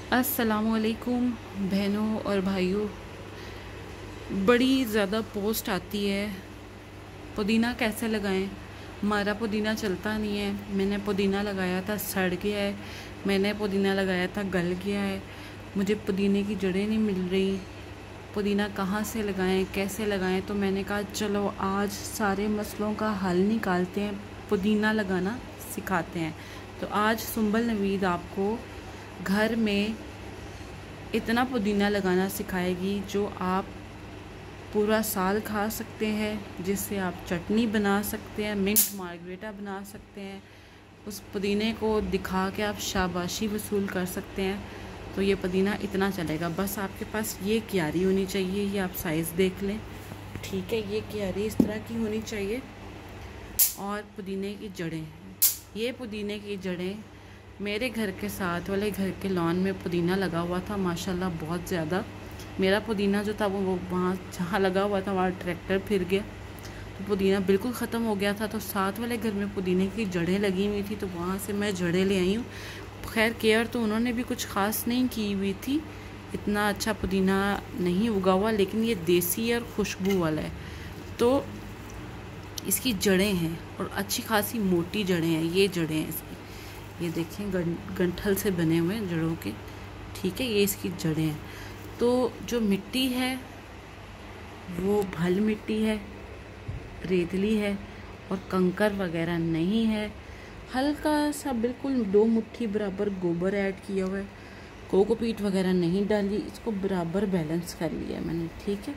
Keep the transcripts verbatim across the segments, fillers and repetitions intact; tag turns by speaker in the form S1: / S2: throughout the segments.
S1: अस्सलामुअलैकुम बहनों और भाइयों। बड़ी ज़्यादा पोस्ट आती है पुदीना कैसे लगाएं। हमारा पुदीना चलता नहीं है। मैंने पुदीना लगाया था सड़ गया है, मैंने पुदीना लगाया था गल गया है, मुझे पुदीने की जड़ें नहीं मिल रही। पुदीना कहाँ से लगाएं, कैसे लगाएं? तो मैंने कहा चलो आज सारे मसलों का हल निकालते हैं, पुदीना लगाना सिखाते हैं। तो आज सुंबल नवीद आपको घर में इतना पुदीना लगाना सिखाएगी जो आप पूरा साल खा सकते हैं, जिससे आप चटनी बना सकते हैं, मिंट मार्गरेटा बना सकते हैं। उस पुदीने को दिखा के आप शाबाशी वसूल कर सकते हैं। तो ये पुदीना इतना चलेगा। बस आपके पास ये क्यारी होनी चाहिए, ये आप साइज़ देख लें, ठीक है। ये क्यारी इस तरह की होनी चाहिए। और पुदीने की जड़ें, ये पुदीने की जड़ें मेरे घर के साथ वाले घर के लॉन में पुदीना लगा हुआ था माशाल्लाह बहुत ज़्यादा। मेरा पुदीना जो था वो वो वहाँ जहाँ लगा हुआ था वहाँ ट्रैक्टर फिर गया तो पुदीना बिल्कुल ख़त्म हो गया था। तो साथ वाले घर में पुदीने की जड़ें लगी हुई थी, तो वहाँ से मैं जड़ें ले आई हूँ। खैर केयर तो उन्होंने भी कुछ ख़ास नहीं की हुई थी, इतना अच्छा पुदीना नहीं उगा हुआ, लेकिन ये देसी और खुशबू वाला है। तो इसकी जड़ें हैं और अच्छी खासी मोटी जड़ें हैं। ये जड़ें हैं इसकी, ये देखें गंठल से बने हुए जड़ों के, ठीक है। ये इसकी जड़ें हैं। तो जो मिट्टी है वो भल मिट्टी है, रेतली है और कंकर वगैरह नहीं है। हल्का सा बिल्कुल दो मुट्ठी बराबर गोबर ऐड किया हुआ है, कोकोपीट वगैरह नहीं डाली, इसको बराबर बैलेंस कर लिया मैंने, ठीक है।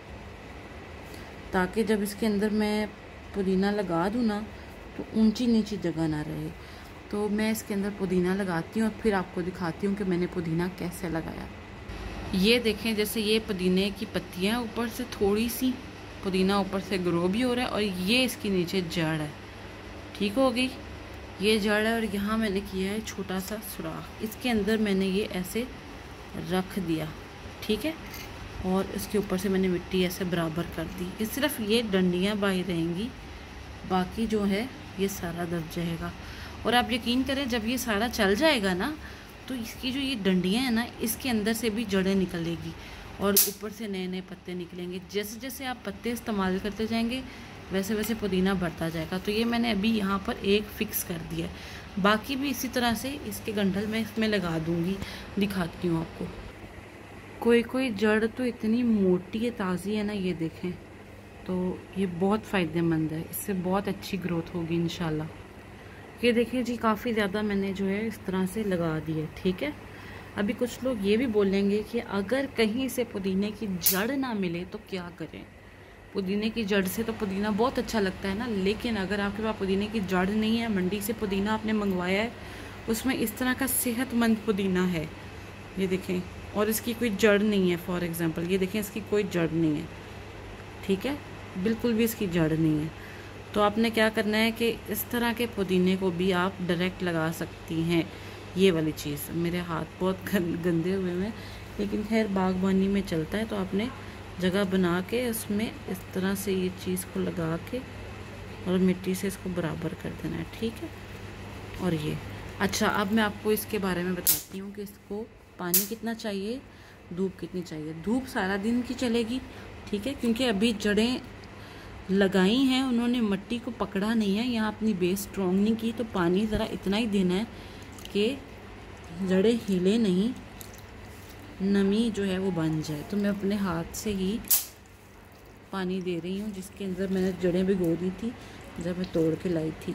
S1: ताकि जब इसके अंदर मैं पुदीना लगा दूँ ना तो ऊंची नीची जगह ना रहे। तो मैं इसके अंदर पुदीना लगाती हूँ और फिर आपको दिखाती हूँ कि मैंने पुदीना कैसे लगाया। ये देखें, जैसे ये पुदीने की पत्तियाँ ऊपर से थोड़ी सी पुदीना ऊपर से ग्रो भी हो रहा है और ये इसकी नीचे जड़ है, ठीक हो गई। ये जड़ है और यहाँ मैंने किया है छोटा सा सुराख, इसके अंदर मैंने ये ऐसे रख दिया, ठीक है। और इसके ऊपर से मैंने मिट्टी ऐसे बराबर कर दी। ये सिर्फ ये डंडियाँ बाहर रहेंगी, बाकी जो है ये सारा दब जाएगा। और आप यकीन करें जब ये सारा चल जाएगा ना तो इसकी जो ये डंडियाँ हैं ना इसके अंदर से भी जड़ें निकलेगी और ऊपर से नए नए पत्ते निकलेंगे। जैसे जैसे आप पत्ते इस्तेमाल करते जाएंगे वैसे वैसे पुदीना बढ़ता जाएगा। तो ये मैंने अभी यहाँ पर एक फ़िक्स कर दिया है, बाकी भी इसी तरह से इसके गंठल में इसमें लगा दूँगी, दिखाती हूँ आपको। कोई कोई जड़ तो इतनी मोटी है, ताज़ी है ना, ये देखें। तो ये बहुत फ़ायदेमंद है, इससे बहुत अच्छी ग्रोथ होगी इंशाल्लाह। ये देखिए जी, काफ़ी ज़्यादा मैंने जो है इस तरह से लगा दिया, ठीक है। अभी कुछ लोग ये भी बोलेंगे कि अगर कहीं से पुदीने की जड़ ना मिले तो क्या करें। पुदीने की जड़ से तो पुदीना बहुत अच्छा लगता है ना, लेकिन अगर आपके पास पुदीने की जड़ नहीं है, मंडी से पुदीना आपने मंगवाया है, उसमें इस तरह का सेहतमंद पुदीना है, ये देखें, और इसकी कोई जड़ नहीं है। फॉर एग्ज़ाम्पल ये देखें, इसकी कोई जड़ नहीं है, ठीक है, बिल्कुल भी इसकी जड़ नहीं है। तो आपने क्या करना है कि इस तरह के पुदीने को भी आप डायरेक्ट लगा सकती हैं। ये वाली चीज़, मेरे हाथ बहुत गंदे हुए हैं, लेकिन खैर बागबानी में चलता है। तो आपने जगह बना के उसमें इस तरह से ये चीज़ को लगा के और मिट्टी से इसको बराबर कर देना है, ठीक है। और ये अच्छा, अब मैं आपको इसके बारे में बताती हूँ कि इसको पानी कितना चाहिए, धूप कितनी चाहिए। धूप सारा दिन की चलेगी, ठीक है, क्योंकि अभी जड़ें लगाई हैं उन्होंने, मिट्टी को पकड़ा नहीं है, यहाँ अपनी बेस स्ट्रॉन्ग नहीं की। तो पानी ज़रा इतना ही देना है कि जड़ें हिले नहीं, नमी जो है वो बन जाए। तो मैं अपने हाथ से ही पानी दे रही हूँ, जिसके अंदर मैंने जड़ें भिगो दी थी जब मैं तोड़ के लाई थी।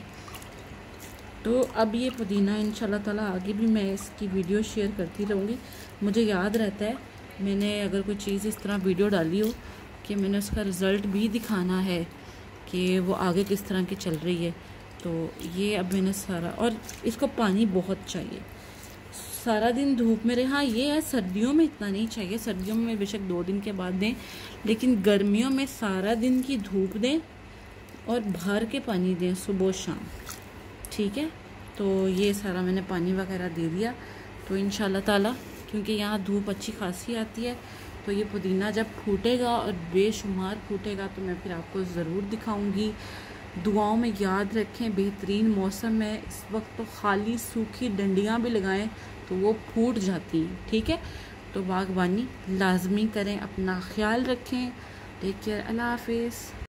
S1: तो अब ये पुदीना इंशाल्लाह ताला आगे भी मैं इसकी वीडियो शेयर करती रहूँगी। मुझे याद रहता है मैंने अगर कोई चीज़ इस तरह वीडियो डाली हो कि मैंने उसका रिज़ल्ट भी दिखाना है कि वो आगे किस तरह की चल रही है। तो ये अब मैंने सारा, और इसको पानी बहुत चाहिए, सारा दिन धूप में रहे। हाँ ये है, सर्दियों में इतना नहीं चाहिए, सर्दियों में बेशक दो दिन के बाद दें, लेकिन गर्मियों में सारा दिन की धूप दें और भर के पानी दें सुबह शाम, ठीक है। तो ये सारा मैंने पानी वगैरह दे दिया। तो इंशाल्लाह ताला, क्योंकि यहाँ धूप अच्छी खासी आती है, तो ये पुदीना जब फूटेगा और बेशुमार फूटेगा तो मैं फिर आपको ज़रूर दिखाऊंगी। दुआओं में याद रखें, बेहतरीन मौसम है इस वक्त, तो खाली सूखी डंडियाँ भी लगाएं तो वो फूट जाती हैं। ठीक है, तो बागबानी लाजमी करें, अपना ख्याल रखें। टेक केयर, अल्लाह हाफिज़।